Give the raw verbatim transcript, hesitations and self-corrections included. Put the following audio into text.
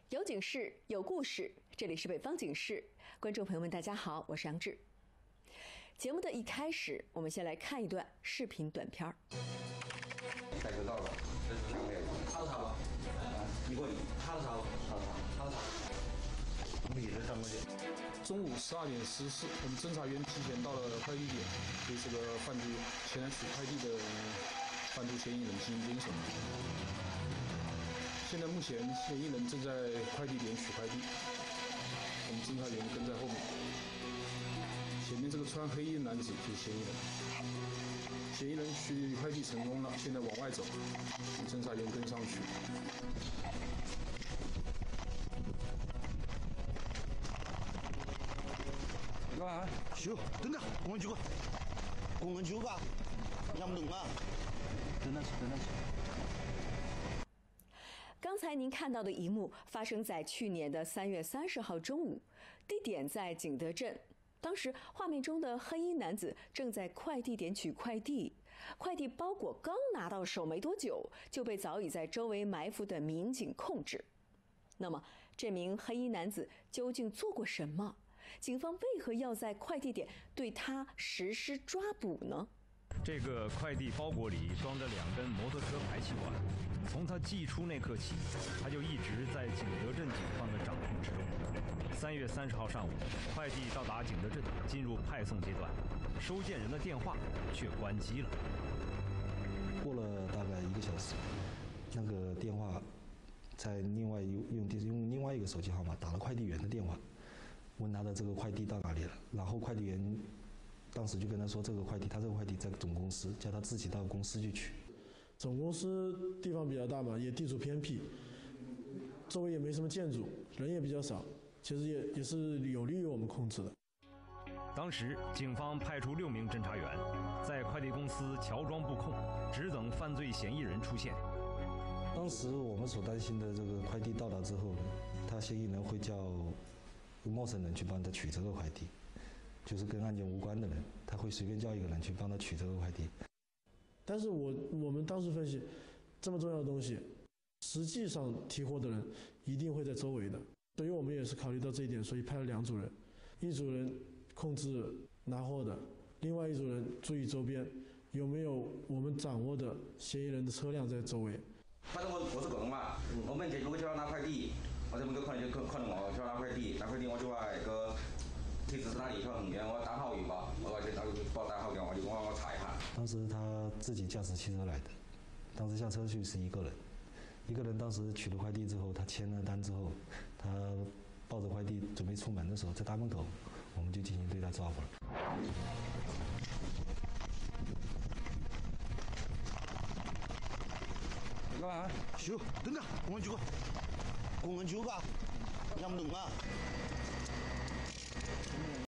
有警示，有故事，这里是北方警示。观众朋友们，大家好，我是杨志。节目的一开始，我们先来看一段视频短片儿。 戴口罩了，这是没有。擦了擦吧，一个擦了擦吧，擦了擦，擦了擦。你是怎么的？ 中午十二点十四，我们侦查员提前到了快递点，对这个贩毒前来取快递的贩毒嫌疑人进行蹲守。现在目前嫌疑人正在快递点取快递，我们侦查员跟在后面。前面这个穿黑衣的男子就是嫌疑人，嫌疑人取快递成功了，现在往外走，我们侦查员跟上去。 你干嘛？修，等等，公安局个，公安局个，杨不动啊？等等去，等等去。 刚才您看到的一幕发生在去年的三月三十号中午，地点在景德镇。当时画面中的黑衣男子正在快递点取快递，快递包裹刚拿到手没多久，就被早已在周围埋伏的民警控制。那么，这名黑衣男子究竟做过什么？警方为何要在快递点对他实施抓捕呢？ 这个快递包裹里装着两根摩托车排气管，从他寄出那刻起，他就一直在景德镇警方的掌控之中。三月三十号上午，快递到达景德镇，进入派送阶段，收件人的电话却关机了。 过了大概一个小时，那个电话在另外用用用另外一个手机号码打了快递员的电话，问他的这个快递到哪里了，然后快递员当时就跟他说，这个快递他这个快递在总公司，叫他自己到公司去取。 总公司地方比较大嘛，也地处偏僻，周围也没什么建筑，人也比较少，其实也也是有利于我们控制的。 当时警方派出六名侦查员，在快递公司乔装布控，只等犯罪嫌疑人出现。 当时我们所担心的这个快递到达之后，他嫌疑人会叫陌生人去帮他取这个快递，就是跟案件无关的人，他会随便叫一个人去帮他取这个快递。 但是我我们当时分析，这么重要的东西，实际上提货的人一定会在周围的。所以我们也是考虑到这一点，所以派了两组人，一组人控制拿货的，另外一组人注意周边有没有我们掌握的嫌疑人的车辆在周围。 反正我我是个人嘛，我们这如果就要拿快递，我这门口可能就可可能我就要拿快递，拿快递我就话个。提示是哪里去很远，我打好一把，我去打把打好给我，我我我查一下。 当时他自己驾驶汽车来的，当时下车去是一个人，一个人当时取了快递之后，他签了单之后，他抱着快递准备出门的时候，在大门口，我们就进行对他抓捕了。 你干嘛？修，等等，公安局个，公安局个，杨不动啊？